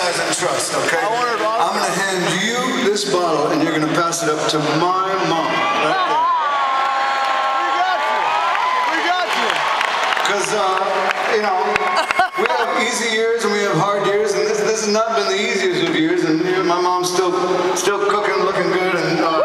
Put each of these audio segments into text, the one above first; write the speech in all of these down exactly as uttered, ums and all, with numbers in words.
guys in trust, okay? I'm going to hand you this bottle, and you're going to pass it up to my mom, right there. We got you. We got you. Because, uh, you know, we have easy years and we have hard years, and this, this has not been the easiest of years, and you know, my mom's still, still cooking, looking good, and uh,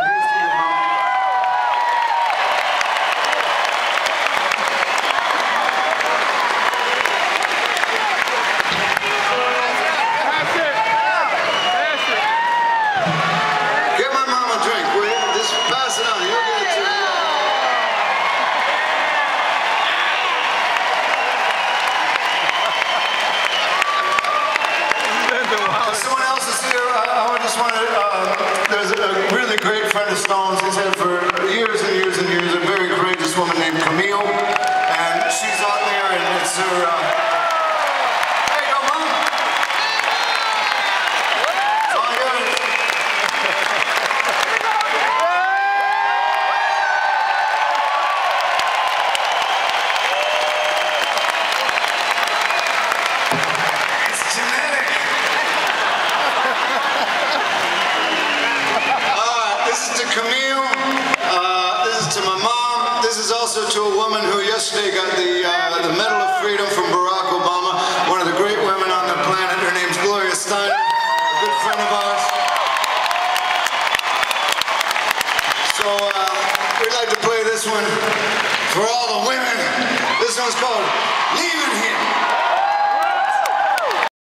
Stones. He's had for years and years and years a very courageous woman named Camille, and she's out there, and it's her. Uh... There you go, Mom. It's all yours. It's genetic. This is to Camille, uh, this is to my mom, this is also to a woman who yesterday got the, uh, the Medal of Freedom from Barack Obama, one of the great women on the planet. Her name's Gloria Steinem, a good friend of ours. So uh, we'd like to play this one for all the women. This one's called Leaving Here.